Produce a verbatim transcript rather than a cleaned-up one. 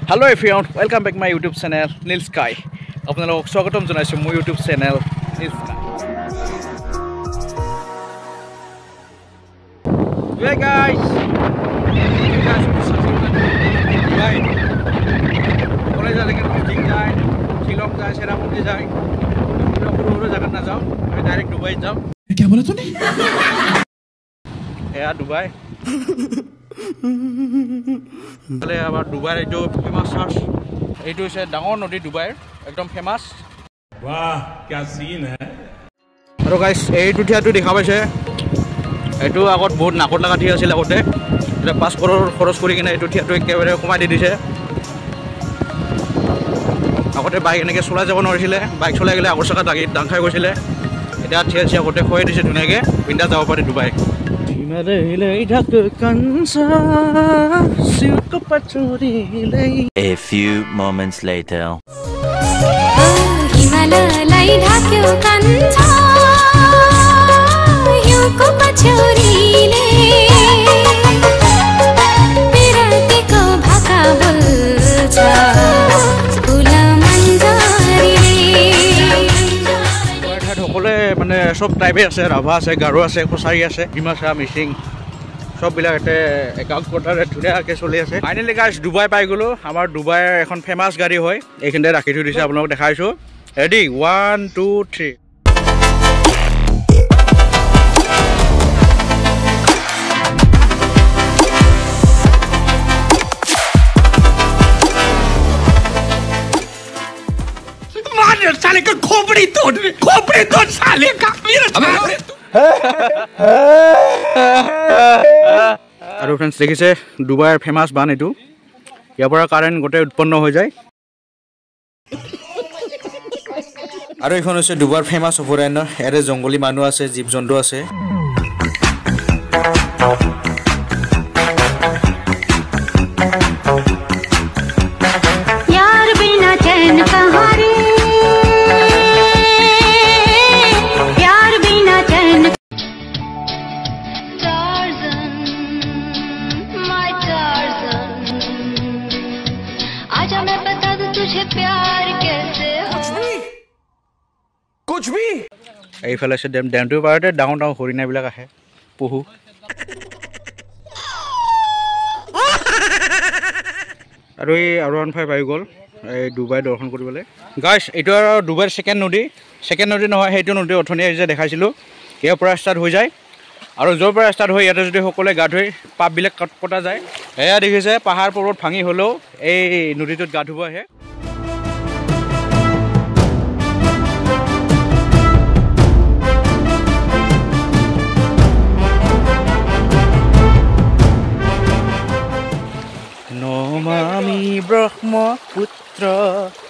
Hello everyone, welcome back to my YouTube channel Nil Sky. আপোনালোকক স্বাগতম জনাইছো মোৰ YouTube channel Nil Sky. Hey guys. You guys are subscribe. Right. College যালে কি ঠিক যায়, শিলং যায়, চেৰাপুঞ্জি যায়। সৰু সৰু জায়গাত না যাও, আমি ডাইৰেক্ট দুবাই যাম। क्या बोला तूने? এয়া দুবাই। তাহলে আবার দুবাইৰ এইটো ফেমাস চাৰ্চ এইটো হৈছে ডাঙৰ নদী দুবাইৰ একদম ফেমাস। वाह क्या सीन है। আৰু গাইস এইটো ঠিয়াটো দেখা পাইছে এইটো আগত বহুত নাকত লাগা ঠিয়া আছিল আগতে এটা পাঁচ কৰৰৰ খৰচ কৰি কিনে এইটো ঠিয়াটো একেবাৰে কমাই দি দিছে। আগতে বাইক এনেকৈ চলাই যাব নোৱাৰিছিলে, বাইক চলাই গ'লে আগৰ চকা দাগি দাং খাই গৈছিলে। এতিয়া ঠিয়া ঠিয়া আগতে খুৱাই দিছে ধুনীয়াকৈ বিন্দা যাব পাৰি ডুবাই। A few moments later. সকলে মানে সব টাইপে আছে, ৰাভা আছে, গাৰো আছে, কছাৰী আছে, ডিমাচা, মিচিং সববিলাক এতে একাউণ্ট কোটাৰে ধুনীয়াকৈ চলি আছে। ফাইনেলি গাইছ ডুবাই পাই গ'লোঁ। আমাৰ ডুবাইৰ এখন ফেমাছ গাড়ী হয়, এইখিনিতে ৰাখি থৈ দিছে, আপোনালোকক দেখাইছোঁ। Ready one two three. साले का खोपड़ी तोड़ खोपड़ी तोड़ साले का আৰু ফ্ৰেণ্ডছ দেখিছে ডুবাইৰ ফেমাছ বান এইটো, ইয়াৰ পৰা কাৰেণ্ট গোটেই উৎপন্ন হৈ যায়। আৰু এইখন হৈছে ডুবাইৰ ফেমাছ অভয়াৰণ্য, ইয়াতে জংগলী মানুহ আছে, জীৱ জন্তু আছে। এইফালে আছে ডেম, ডেমটোৰ পাৰতে ডাঙৰ ডাঙৰ হৰিণাবিলাক আহে পহু। আৰু এই আৰু ওৱান ফাইভ আহি গ'ল এই ডুবাই দৰ্শন কৰিবলৈ। গাইছ এইটো আৰু ডুবাইৰ ছেকেণ্ড নদী, ছেকেণ্ড নদী নহয় সেইটো নদী অথনি যে দেখাইছিলোঁ, ইয়াৰ পৰা ষ্টাৰ্ট হৈ যায়। আৰু য'ৰ পৰা ষ্টাৰ্ট হৈ ইয়াতে যদি সকলোৱে গা ধুই পাপবিলাক কটা যায়। এয়া দেখিছে পাহাৰ পৰ্বত ভাঙি হ'লেও এই নদীটোত গা ধুব আহে। নমামি ব্ৰহ্মপুত্ৰ